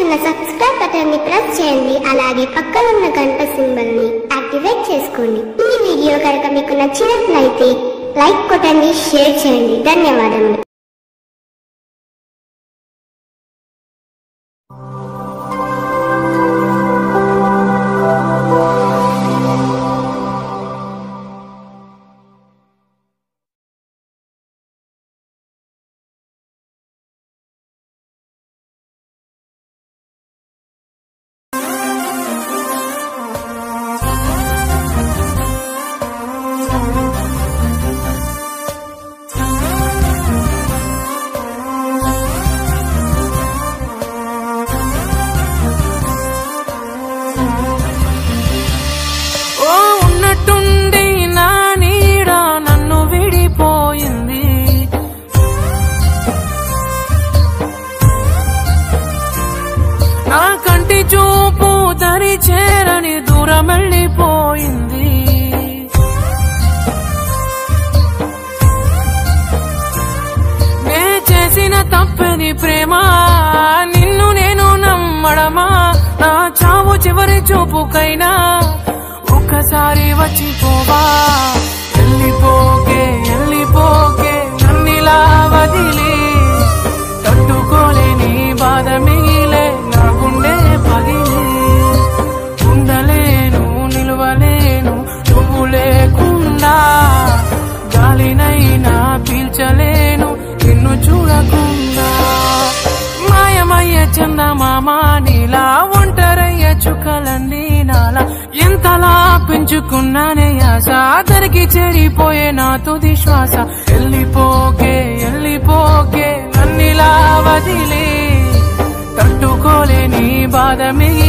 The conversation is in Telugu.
కనిపిస్తున్న సబ్స్క్రైబ్ బటన్ ని ప్రెస్ చేయండి. అలాగే పక్కన ఉన్న గంట సింబల్ ని యాక్టివేట్ చేసుకోండి. ఈ వీడియో కనుక మీకు నచ్చినట్లయితే లైక్ కొట్టండి, షేర్ చేయండి. ధన్యవాదములు. నా కంటి చూపు దరి చేరని దూరం వెళ్ళిపోయింది. నే చేసిన తప్పని ప్రేమ, నిన్ను నేను నమ్మడమా? నా చావు చివరి చూపుకైనా ఒక్కసారి వచ్చిపోవా. వెళ్ళిపోకే వెళ్ళిపోకే నన్నిలా వదిలి, తట్టుకోలేని బాధ మిగిలే నా గుండె పగిలి. ఉండలేను నిలవలేను నువ్వు లేకుండా, గాలినైనా పీల్చలేను నిన్ను చూడకుండా. మాయమయ్య చందమామ నీలా, ఒంటరయ్య చుక్కలన్నీ నాలా. ఎంతలా పెంచుకున్నానే ఆశ, తనకి చెడిపోయే నా తుది శ్వాస. వెళ్ళిపోకే వెళ్ళిపోకే నన్నిలా వదిలి, తట్టుకోలేని బాధ మిగిలి